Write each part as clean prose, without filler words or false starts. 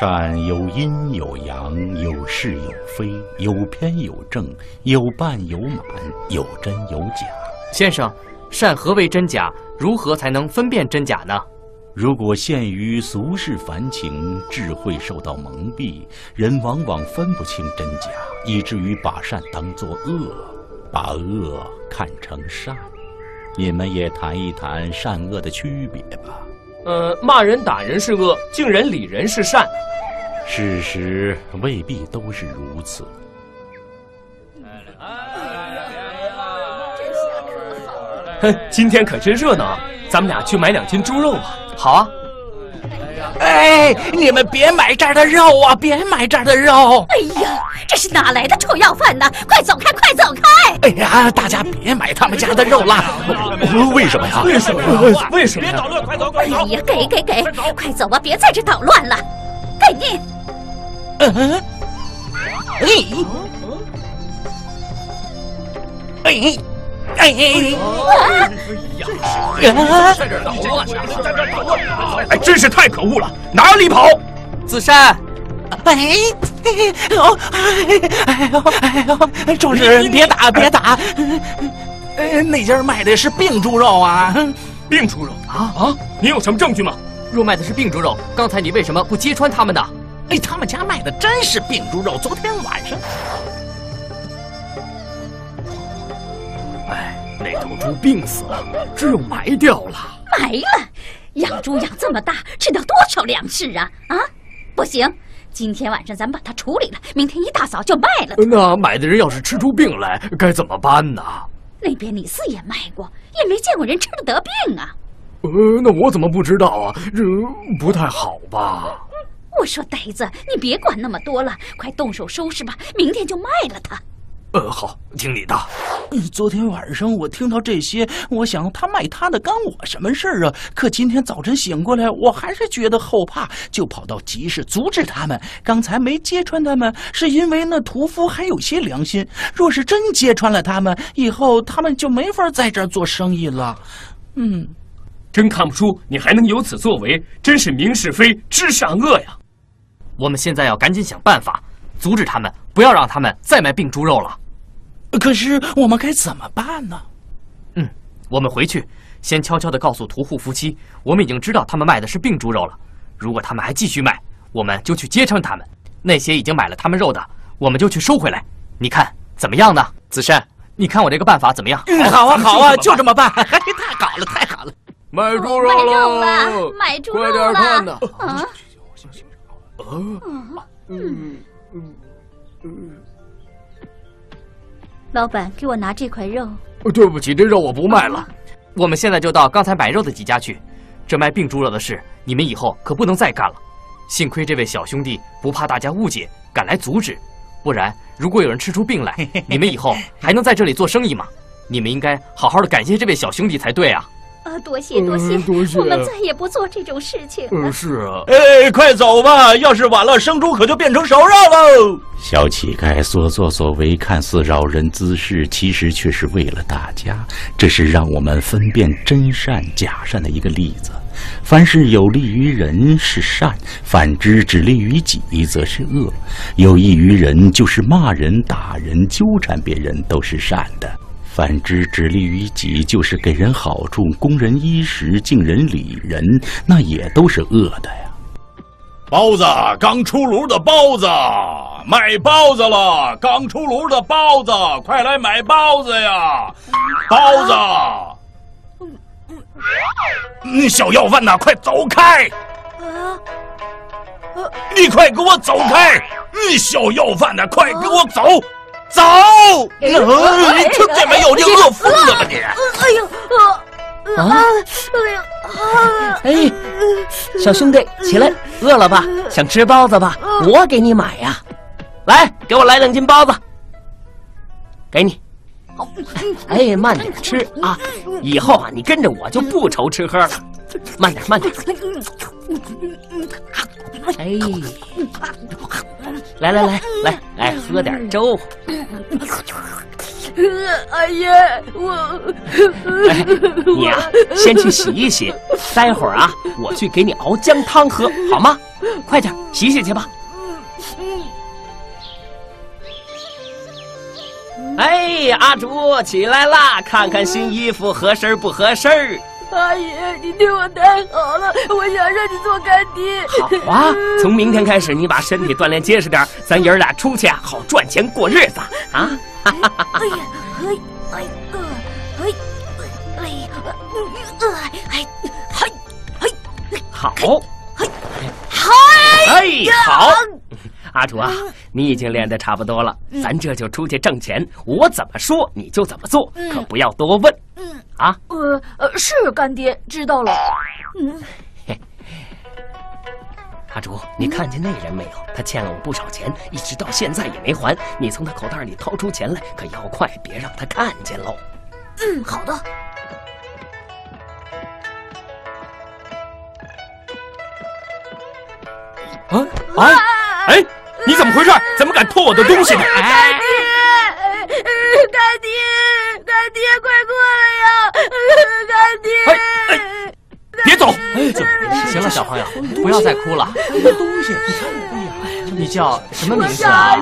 善有阴有阳，有是有非，有偏有正，有半有满，有真有假。 先生，善何为真假？如何才能分辨真假呢？ 如果限于俗世凡情，智慧受到蒙蔽，人往往分不清真假，以至于把善当作恶，把恶看成善。你们也谈一谈善恶的区别吧。 骂人打人是恶，敬人礼人是善。 事实未必都是如此。 哼，今天可真热闹啊！咱们俩去买2斤猪肉吧。 好啊。 哎，你们别买这儿的肉啊！别买这儿的肉！ 哎呀，这是哪来的臭要饭呢？快走开，快走开！ 哎呀，大家别买他们家的肉了。 为什么呀？ 为什么？为什么？ 别捣乱，快走，快走！ 哎呀，给，快走吧，别在这捣乱了。给你。 哎，真是太可恶了！哪里跑？ 子善， 壮士别打！那家卖的是病猪肉啊！ 病猪肉啊！你有什么证据吗？ 若卖的是病猪肉，刚才你为什么不揭穿他们的？ 哎，他们家卖的真是病猪肉，昨天晚上。 哎，那头猪病死了，只有埋掉了。 埋了？养猪养这么大，吃掉多少粮食啊？啊，不行，今天晚上咱们把它处理了，明天一大早就卖了。 那买的人要是吃出病来，该怎么办呢？ 那边李四也卖过，也没见过人吃了得病啊。 那我怎么不知道啊？这不太好吧？ 我说呆子，你别管那么多了，快动手收拾吧，明天就卖了它。 好，听你的。 昨天晚上我听到这些，我想他卖他的干我什么事儿啊？可今天早晨醒过来，我还是觉得后怕，就跑到集市阻止他们。刚才没揭穿他们，是因为那屠夫还有些良心。若是真揭穿了他们，以后他们就没法在这儿做生意了。 真看不出你还能有此作为，真是明是非，知善恶呀！ 我们现在要赶紧想办法阻止他们，不要让他们再卖病猪肉了。 可是我们该怎么办呢？ 我们回去先悄悄地告诉屠户夫妻，我们已经知道他们卖的是病猪肉了。如果他们还继续卖，我们就去揭穿他们。那些已经买了他们肉的，我们就去收回来。你看怎么样呢？子善，你看我这个办法怎么样？ 好啊，就这么办。太好了！ 卖猪肉了！ 买猪肉了！ 快点看呐！ 老板，给我拿这块肉。 对不起，这肉我不卖了。 我们现在就到刚才买肉的几家去。这卖病猪肉的事，你们以后可不能再干了。幸亏这位小兄弟不怕大家误解，赶来阻止，不然如果有人吃出病来，你们以后还能在这里做生意吗？你们应该好好的感谢这位小兄弟才对啊！ 多谢，我们再也不做这种事情了。 是啊。 哎，快走吧！要是晚了，生猪可就变成熟肉喽。小乞丐所作所为看似扰人滋事，其实却是为了大家。这是让我们分辨真善假善的一个例子。凡是有利于人是善，反之只利于己则是恶。有益于人就是骂人、打人、纠缠别人都是善的。反之只利于己，就是给人好处、供人衣食、敬人礼人，那也都是恶的呀。包子，刚出炉的包子，卖包子了！刚出炉的包子，快来买包子呀！包子，小要饭呐，快走开！你快给我走开！小要饭呐，快给我走！走！你听见没有？你饿疯了吧哎， 你！ 小兄弟，起来，饿了吧？想吃包子吧？我给你买呀！来，给我来2斤包子，给你。哎，慢点吃啊！以后啊，你跟着我就不愁吃喝了。慢点。哎，来，喝点粥。 阿爷， 你啊，先去洗一洗，待会儿啊，我去给你熬姜汤喝，好吗？快点洗洗去吧。哎，阿竹起来啦，看看新衣服合身不合身？ 阿爷，你对我太好了，我想让你做干爹。 好啊，从明天开始，你把身体锻炼结实点，咱爷儿俩出去啊，好赚钱过日子啊！ 哎呀， 好，好。阿楚啊，你已经练得差不多了，咱这就出去挣钱。我怎么说你就怎么做，可不要多问。啊， 是干爹，知道了。 阿竹，你看见那人没有？他欠了我不少钱，一直到现在也没还。你从他口袋里掏出钱来，可要快，别让他看见喽。 好的。 哎，你怎么回事？怎么敢偷我的东西呢？ 干爹，快过来呀！干爹， 别走！ 行了，小朋友，不要再哭了。 那东西，你看， 你叫什么名字啊？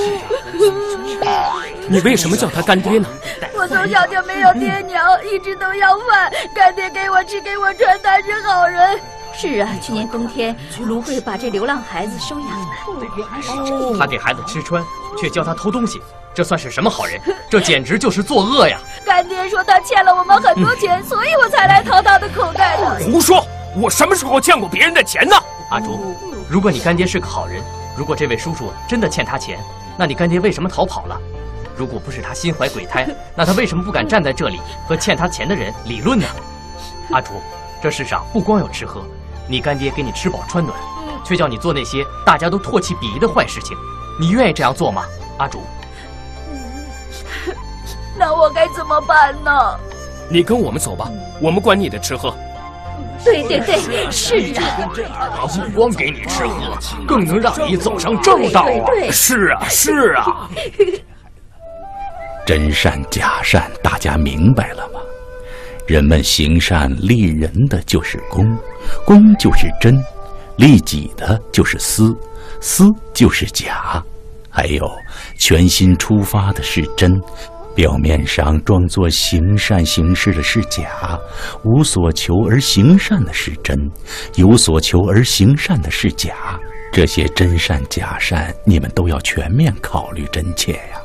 你为什么叫他干爹呢？ 我从小就没有爹娘，一直都要饭。干爹给我吃，给我穿，他是好人。 是啊，去年冬天芦荟把这流浪孩子收养了。 他给孩子吃穿，却教他偷东西，这算是什么好人？这简直就是作恶呀！ 干爹说他欠了我们很多钱，所以我才来掏他的口袋的。 胡说！我什么时候欠过别人的钱呢？ 阿竹，如果你干爹是个好人，如果这位叔叔真的欠他钱，那你干爹为什么逃跑了？如果不是他心怀鬼胎，那他为什么不敢站在这里和欠他钱的人理论呢？阿竹，这世上不光有吃喝，你干爹给你吃饱穿暖，却叫你做那些大家都唾弃鄙夷的坏事情，你愿意这样做吗？阿竹， 那我该怎么办呢？ 你跟我们走吧，我们管你的吃喝。 对，是啊。 他不光给你吃喝，更能让你走上正道啊！ 是啊。 真善假善，大家明白了吗？人们行善利人的就是公，公就是真，利己的就是私，私就是假，还有全心出发的是真，表面上装作行善行事的是假，无所求而行善的是真，有所求而行善的是假。这些真善假善，你们都要全面考虑真切呀。